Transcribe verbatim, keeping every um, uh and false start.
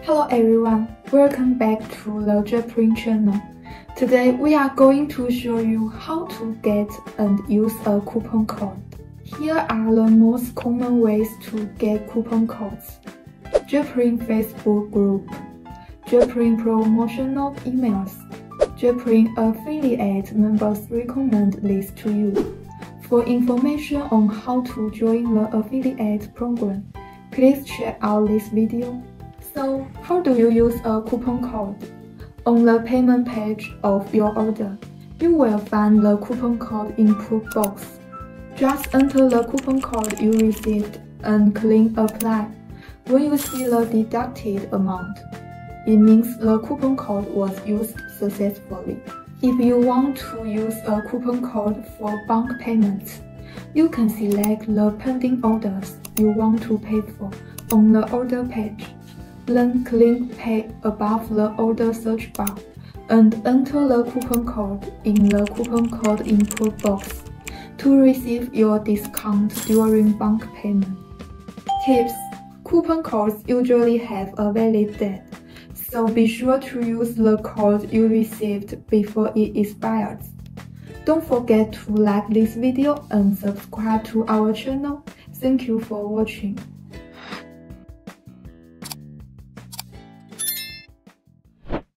Hello everyone, welcome back to the JetPrint channel. Today we are going to show you how to get and use a coupon code. Here are the most common ways to get coupon codes. JetPrint Facebook group, JetPrint promotional emails, JetPrint affiliate members recommend list to you. For information on how to join the affiliate program, please check out this video. So, how do you use a coupon code? On the payment page of your order, you will find the coupon code input box. Just enter the coupon code you received and click Apply. When you see the deducted amount, it means the coupon code was used successfully. If you want to use a coupon code for bulk payments, you can select the pending orders you want to pay for on the order page. Then click Pay above the order search bar and enter the coupon code in the coupon code input box to receive your discount during bulk payment. Tips: coupon codes usually have a valid date, so be sure to use the code you received before it expires. Don't forget to like this video and subscribe to our channel. Thank you for watching.